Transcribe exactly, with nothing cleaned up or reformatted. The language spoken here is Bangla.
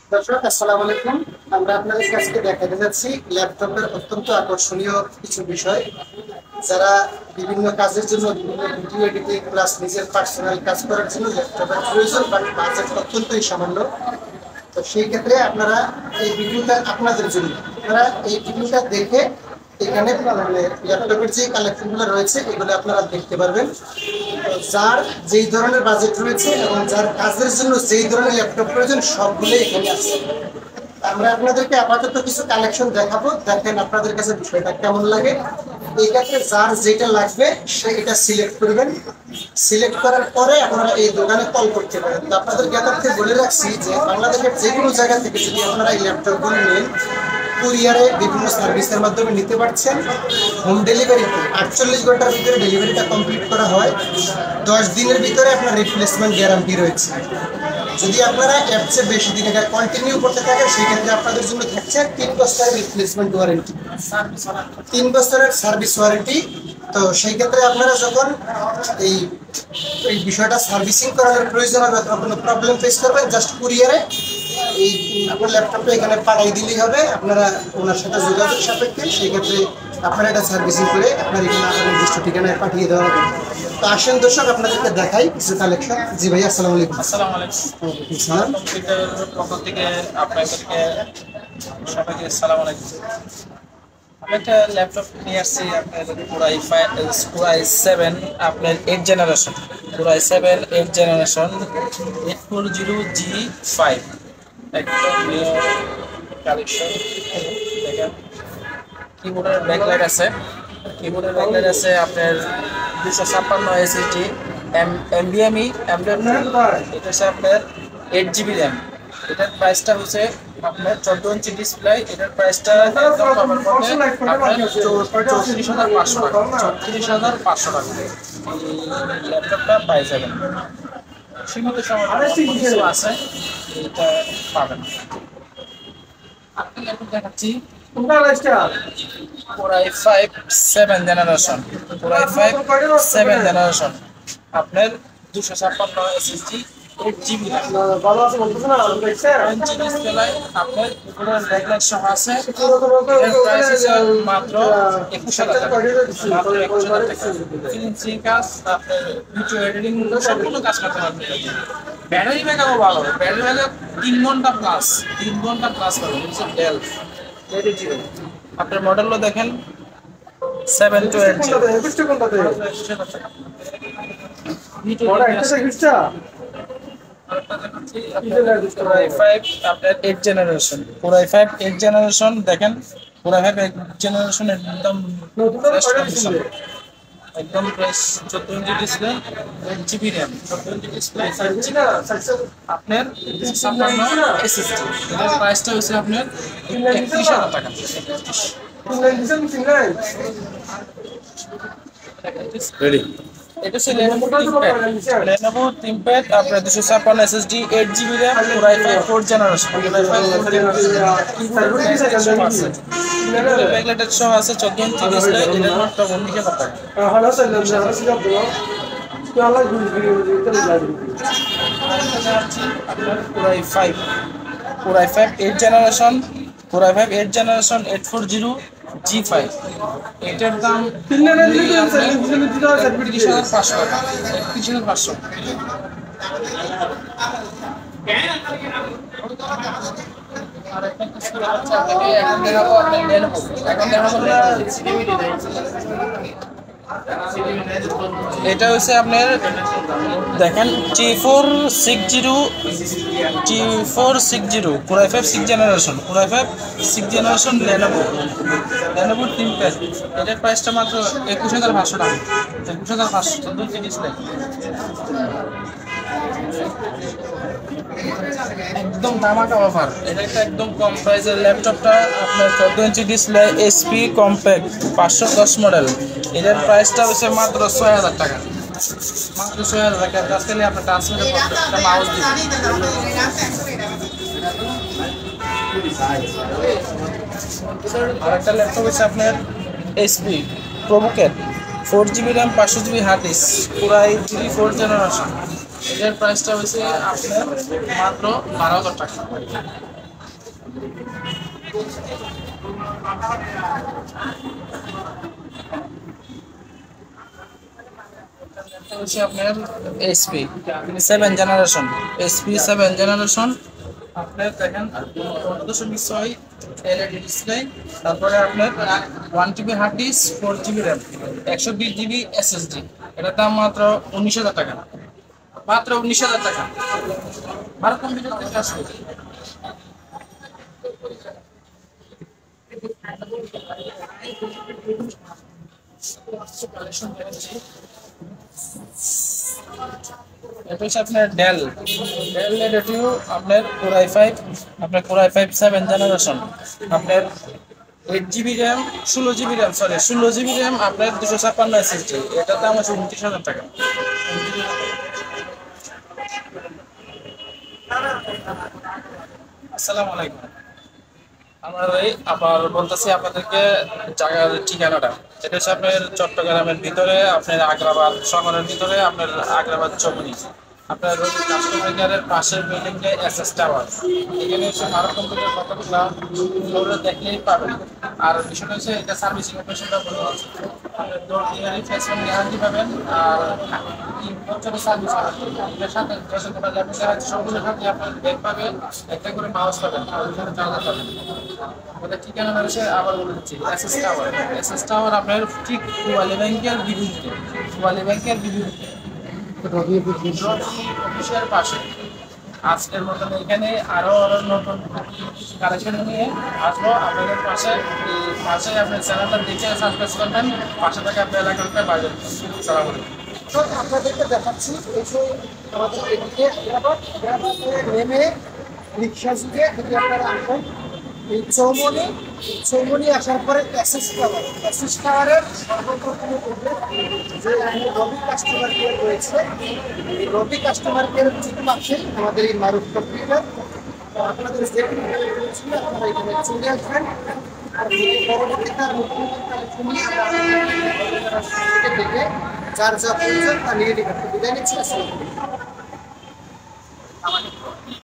দর্শক আসসালামু আলাইকুম। আমরা আপনাদের কাছে দেখাতে যাচ্ছি ল্যাপটপের অত্যন্ত আকর্ষণীয় কিছু বিষয়। যারা বিভিন্ন কাজের জন্য বিভিন্ন ভিডিও এডিটিং প্লাস নিজের পার্সোনাল কাজ করার জন্য ল্যাপটপের প্রয়োজন, বাট বাজেট অত্যন্তই সামান্য। তো সেই ক্ষেত্রে আপনারা এই ভিডিওটা আপনাদের জন্য, আপনারা এই ভিডিওটা দেখে এখানে ল্যাপটপের যে কালেকশনগুলো রয়েছে এগুলো আপনারা দেখতে পারবেন। যার যেই ধরনের বাজেট রয়েছে এবং যার কাজের জন্য যেই ধরনের ল্যাপটপ প্রয়োজন সবগুলোই এখানে আছে। আমরা আপনাদেরকে আপাতত কিছু কালেকশন দেখাবো, দেখেন আপনাদের কাছে বিষয়টা কেমন লাগে। এই ক্ষেত্রে যার যেটা লাগবে সে এটা সিলেক্ট করবেন। সিলেক্ট করার পরে আপনারা এই দোকানে কল করতে পারেন। তো আপনাদের জ্ঞাতার্থে বলে রাখছি যে বাংলাদেশের যে কোনো জায়গা থেকে যদি আপনারা এই ল্যাপটপগুলো নেন, কুরিয়ারে বিভিন্ন সার্ভিসের মাধ্যমে নিতে পারছেন। হোম ডেলিভারিতে আটচল্লিশ ঘন্টার ভিতরে ডেলিভারিটা কমপ্লিট করা হয়। দশ দিনের ভিতরে আপনার রিপ্লেসমেন্ট গ্যারান্টি রয়েছে। যদি আপনারা এর চেয়ে বেশি দিন এটা কন্টিনিউ করতে থাকেন সেক্ষেত্রে আপনাদের জন্য থাকছে তিন বছরের রিপ্লেসমেন্ট ওয়ারেন্টি, তিন বছরের সার্ভিস ওয়ারেন্টি। তো সেই ক্ষেত্রে আপনারা যখন এই এই বিষয়টা সার্ভিসিং করানোর প্রয়োজন হবে অথবা কোনো প্রবলেম ফেস করবেন, জাস্ট কুরিয়ারে এই আপনার ল্যাপটপটা এখানে পাঠাই দিলেই হবে। আপনারা ওনার সাথে যোগাযোগ সাপেক্ষে সেই ক্ষেত্রে আপনারা এটা সার্ভিসিং করে আপনার এখানে আপনার নির্দিষ্ট ঠিকানায় পাঠিয়ে দেওয়া হবে। তো আসেন দর্শক আপনাদেরকে দেখাই কিছু কালেকশন। জি ভাই আসসালামু আলাইকুম। আসসালামু আলাইকুম। সালাম কম্পিউটার পক্ষ থেকে আপনাদেরকে সবাইকে আসসালামু আলাইকুম। আমি একটা ল্যাপটপ নিয়ে আসছি আপনার কোরাই ফাইভ কোরাই সেভেন আপনার eight generation core i seven eight generation eight four zero G five একদম নিউ কালেকশন। দেখেন কিবোর্ডের ব্যাকলাইট আছে, কিবোর্ডের ব্যাকলাইট আছে আপনার দুশো ছাপ্পান্ন এসএসডি এম এমবিএমই এমবিএম। এটা হচ্ছে আপনার এইট জিবি র্যাম। এটার প্রাইসটা হচ্ছে আপনার চোদ্দ ইঞ্চি ডিসপ্লে। এটার প্রাইসটা চৌত্রিশ হাজার পাঁচশো টাকা চৌত্রিশ হাজার পাঁচশো টাকা এই ল্যাপটপটা পাই যাবেন। সীমিত সময় আছে, এটা পাবেন। আপনি ল্যাপটপ দেখাচ্ছি core i five seven generation core i five seven generation আপনার দুশো ছাপ্পান্ন এসএসডি এইট জিবি আপনার পুরো ব্যাকলাইট সহ আছে। এর প্রাইস হচ্ছে মাত্র একুশ হাজার টাকা মাত্র একুশ হাজার টাকা ফিনিশিং কাজ আপনার ভিডিও এডিটিং সবগুলো কাজ করতে পারবেন। ব্যাটারি ব্যাকআপও ভালো, ব্যাটারি ব্যাকআপ তিন ঘন্টা প্লাস তিন ঘন্টা প্লাস পাবেন। হচ্ছে ডেল আপনার মডেলও দেখেন seven two eight zero core i five আপনার eight generation core i five eight generation দেখেন কোরাই ফাইভ এইট জেনারেশন একদম একদম প্রাইস চোদ্দ ইঞ্চি ডিসপ্লে এইট জিবি র্যাম চোদ্দ ইঞ্চি ডিসপ্লে আপনার ছাপ্পান্ন এসএসডি। এটার প্রাইসটা হচ্ছে আপনার একত্রিশ হাজার টাকা রেডি। এটা হচ্ছে Lenovo ThinkPad আপনার দুশো ছাপ্পান্ন SSD eight GB RAM core i five four generation ব্যাকলাইটের সহ আছে চোদ্দ ইঞ্চি ডিসপ্লে। এটার মাত্র উনিশ হাজার টাকা। Core i five core i five eight generation core i five eight generation eight four zero G five. এটার দাম একত্রিশ হাজার পাঁচশো টাকা একত্রিশ হাজার পাঁচশো। আর একটা কিছু এখন দেখাবো আপনার Lenovo এখন দেখাবো এটা হচ্ছে আপনার দেখেন T four six zero T four six zero core i five six generation core i five six generation Lenovo Lenovo ThinkPad। এটার প্রাইসটা মাত্র একুশ হাজার পাঁচশো টাকা একুশ হাজার পাঁচশো চোদ্দ ইঞ্চি ডিসপ্লে একদম ধামাকা অফার। এটা একটা একদম কম প্রাইসের ল্যাপটপটা আপনার চোদ্দ ইঞ্চি ডিসপ্লে এসপি কম্প্যাক্ট পাঁচশো দশ মডেল। এটার প্রাইসটা হচ্ছে মাত্র ছয় হাজার টাকা মাত্র ছয় হাজার টাকা। আজকাল আপনার ট্রান্সমিটার একটা মাউস দিবেন। আর একটা ল্যাপটপ হচ্ছে আপনার এইচপি প্রোবুকেট ফোর জিবি র্যাম পাঁচশো GB hard disk core i three four generation. এটার প্রাইসটা হচ্ছে আপনার মাত্র বারো হাজার টাকা হচ্ছে আপনার HP seven generation, HP seven generation. আপনার দেখেন পনেরো দশমিক ছয় এলইডি ডিসপ্লে, তারপরে আপনার one TB hard disk, four GB RAM, একশো বিশ জিবি এসএসডি। এটার দাম মাত্র উনিশ হাজার টাকা, মাত্র উনিশ হাজার টাকা। ভারত কম্পিউটার থেকে আসবে। এটা হচ্ছে আপনার ডেল ডেল এডিটিও আপনার কোর আই ফাইভ, আপনার core I five seven generation, আপনার এইট জিবি র্যাম, ষোলো জিবি র্যাম, সরি ষোলো জিবি র্যাম, আপনার দুশো ছাপ্পান্ন এসএসডি। এটার দাম আছে উনত্রিশ হাজার টাকা। আসসালামু আলাইকুম। আমরা এই আবার বলতেছি আপনাদেরকে জায়গার ঠিকানাটা। এটা হচ্ছে আপনার চট্টগ্রামের ভিতরে, আপনার আগ্রাবাদ শহরের ভিতরে, আপনার আগ্রাবাদ চৌমনি, আপনার কাস্টমার কেয়ারের পাশের বিল্ডিংটা এসএস টাওয়ার। এখানে হচ্ছে ভারত কম্পিউটার কতগুলা ফ্লোরে দেখলেই পাবেন। আর বিষয়টা হচ্ছে এটা সার্ভিসিং অপারেশনটা বলে হচ্ছে ডোর ডেলিভারি রিপ্লেসমেন্ট গ্যারান্টি পাবেন। আর তিন বছরের সার্ভিস পাবেন। এটার সাথে যত গোটা ল্যাপটপ দেওয়া হচ্ছে সবগুলোর সাথে আপনার ব্যাগ পাবেন, একটা করে মাউস পাবেন, আর ওই সাথে চার্জার পাবেন। আমাদের ঠিকানা রয়েছে আবার বলে দিচ্ছি এসএস টাওয়ার। এসএস টাওয়ার আপনার ঠিক পুয়ালি ব্যাংকের বিপরীতে, পুয়ালি ব্যাংকের বিপরীতে রবি অফিসের পাশে। আজকের মতন এখানে আরো আরো নতুন কালেকশন নিয়ে আসবো আপনাদের পাশে। এই পাশে আপনার চ্যানেলটা দেখে সাবস্ক্রাইব করবেন, পাশে থেকে আপনার এলাকাটা বাজেন। সালাম আলাইকুম। তো আপনাদেরকে দেখাচ্ছি এই যে আমাদের এদিকে আগ্রাবাদ, আগ্রাবাদে নেমে রিক্সা যুগে যদি আপনারা আসবেন এই চৌমনি, চৌমনি আসার পরে এসএস টাওয়ার, এসএস টাওয়ারের সর্বপ্রথমে বলবে যে রবি কাস্টমার কেয়ার রয়েছে। এই রবি কাস্টমার কেয়ারের ঠিক পাশেই আমাদের এই মারুফ কম্পিউটার। তো আপনাদের যে ছিল আপনারা এখানে চলে আসবেন। আর পরবর্তীতে আর নতুন নতুন কালেকশন নিয়ে আমরা থেকে দেখে যার যা প্রয়োজন তা নিয়ে নিবেন। বিদায় নিচ্ছি। আসসালামু আলাইকুম।